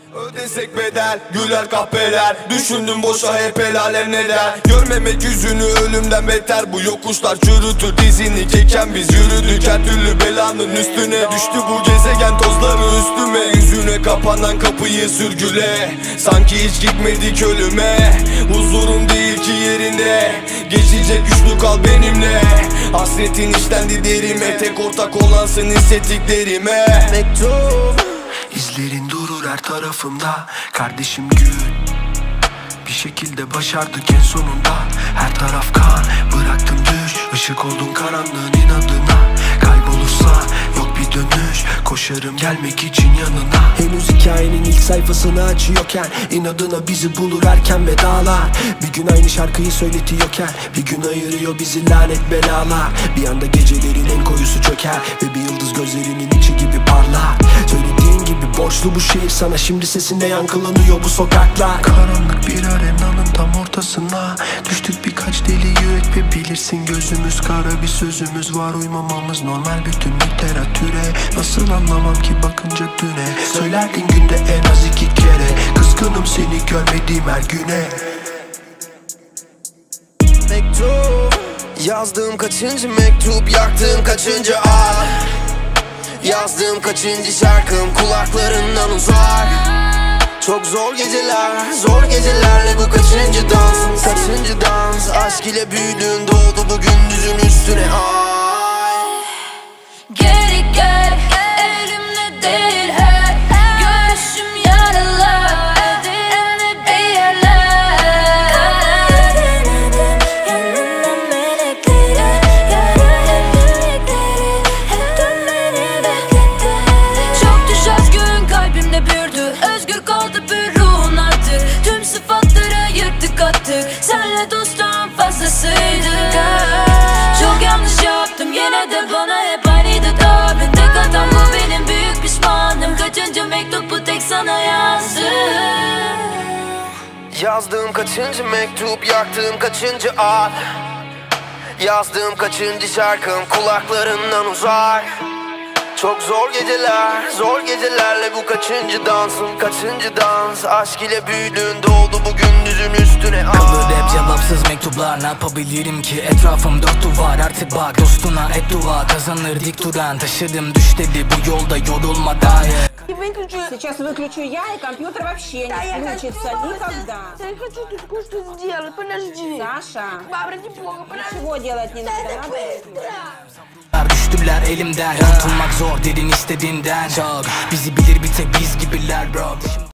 Ödesek bedel, güler kahpeler. Düşündüm boşa hep el alem ne der. Görmemek yüzünü ölümden beter. Bu yokuşlar çürütür dizini keken. Biz yürüdük her türlü belanın üstüne. Düştü bu gezegen tozları üstüme. Yüzüne kapanan kapıyı sürgüle. Sanki hiç gitmedik ölüme. Huzurum değil ki yerinde. Geçecek güçlü kal benimle. Hasretin işlendi derime. Tek ortak olansın hissettiklerime. Mektup. İzlerin durur her tarafımda. Kardeşim gül. Bir şekilde başardık en sonunda. Her taraf kan, bıraktım düş. Işık oldun karanlığın inadına. Kaybolursa yok bir dönüş. Koşarım gelmek için yanına. Henüz hikayenin ilk sayfasını açıyorken inadına bizi bulur erken vedalar. Bir gün aynı şarkıyı söyletiyorken bir gün ayırıyor bizi lanet belalar. Bir anda gecelerin en koyusu çöker ve bir yıldız gözlerinin içi gibi parlar. Söylediğin gibi borçlu bu şehir sana, şimdi sesinde yankılanıyor bu sokaklar. Karanlık bir arenanın tam ortasına düştük birkaç deli yürek ve bilirsin gözümüz kara, bir sözümüz var uymamamız normal bütün literatüre. Nasıl anlamam ki bakınca düne, söylerdin günde en az 2 kere. Kızgınım seni görmediğim her güne. Mektup. Yazdığım kaçıncı mektup, yaktığım kaçıncı ağ. Yazdığım kaçıncı şarkım kulaklarından uzak. Çok zor geceler, zor gecelerle bu kaçıncı dans. Kaçıncı dans, aşk ile büyüdüğün doğdu bu gündüzün üstüne ay. Geri gel, elimde değil her görüşüm yaralar. Elimde bir yerler. Yanında melekleri, yarı melekleri hep dönmeni bekledi. Çok düş aşkın kalbimde büyüdü. Özgür kaldı bir ruhun artık. Tüm sıfatları yırttık attık. Senle dostum fazlasıydı. Çok yanlış yaptım yine de bana hep aynıydı tavrın. Tek hatam bu benim, büyük pişmanım. Kaçıncı mektubu tek sana yazdım. Yazdığım kaçıncı mektup, yaktığım kaçıncı ağ. Yazdığım kaçıncı şarkım kulaklarından uzak. Çok zor geceler, zor gecelerle bu kaçıncı dansın. Kaçıncı dans, aşk ile büyüdüğün doğdu bu gündüzün üstüne. Kalır hep cevapsız mektuplar, ne yapabilirim ki? Etrafım 4 duvar, artık bak dostuna et dua. Kazanır dik duran, taşıdım düş dedi bu yolda yorulma dair. Сейчас выключу я, и компьютер вообще не включится никогда. Я хочу тут кое-что сделать, подожди. Саша, Ради бога, подожди. ничего делать не надо, надо. Düştüler elimden, kurtulmak zor derin istediğinden. Çok bizi bilir bir tek biz gibiler bro.